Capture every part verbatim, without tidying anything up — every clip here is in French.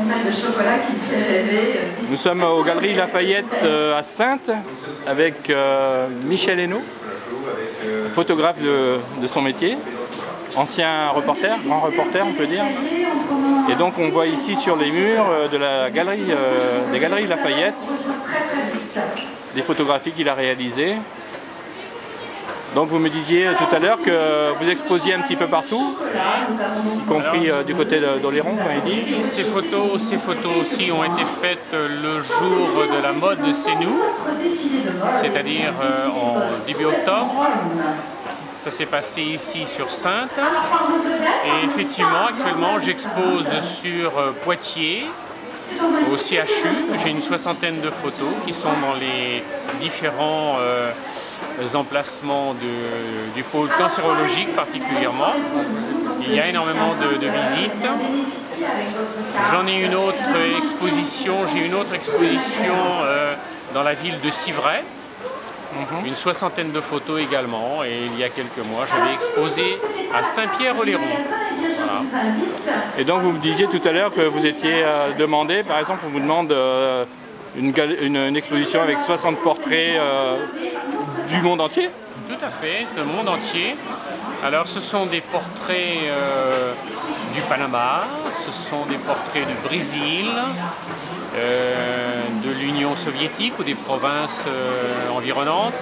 Nous sommes aux Galeries Lafayette euh, à Saintes avec euh, Michel Hainaut, photographe de, de son métier, ancien reporter, grand reporter on peut dire. Et donc on voit ici sur les murs de la galerie, euh, des Galeries Lafayette des photographies qu'il a réalisées. Donc vous me disiez tout à l'heure que vous exposiez un petit peu partout, y compris euh, du côté d'Oléron, vous m'avez dit. Ces photos, ces photos aussi ont été faites le jour de la mode de Sénou, c'est-à-dire euh, en début octobre. Ça s'est passé ici sur Saintes. Et effectivement, actuellement, j'expose sur euh, Poitiers, au C H U. J'ai une soixantaine de photos qui sont dans les différents euh, emplacements de, du pôle cancérologique particulièrement. Il y a énormément de, de visites. J'en ai une autre exposition, j'ai une autre exposition euh, dans la ville de Civray. Une soixantaine de photos également, et il y a quelques mois j'avais exposé à Saint-Pierre-Oléron. Voilà. Et donc vous me disiez tout à l'heure que vous étiez euh, demandé, par exemple on vous demande euh, une, une, une exposition avec soixante portraits euh, du monde entier? Tout à fait, du monde entier. Alors ce sont des portraits euh, du Panama, ce sont des portraits du Brésil, euh, de l'Union soviétique ou des provinces euh, environnantes.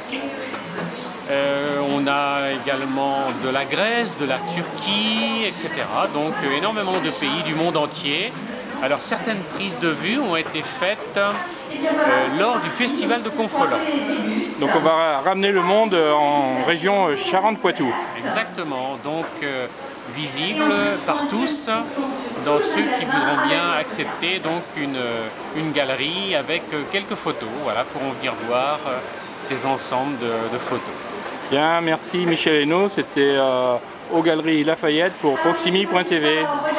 Euh, on a également de la Grèce, de la Turquie, et cetera. Donc euh, énormément de pays du monde entier. Alors certaines prises de vue ont été faites euh, lors du festival de Confolens. Donc on va ramener le monde en région Charente-Poitou. Exactement, donc euh, visible par tous, dans ceux qui voudront bien accepter donc une, une galerie avec quelques photos, voilà, pourront venir voir euh, ces ensembles de, de photos. Bien, merci Michel Hainaut, c'était euh, aux Galeries Lafayette pour Proximi point T V.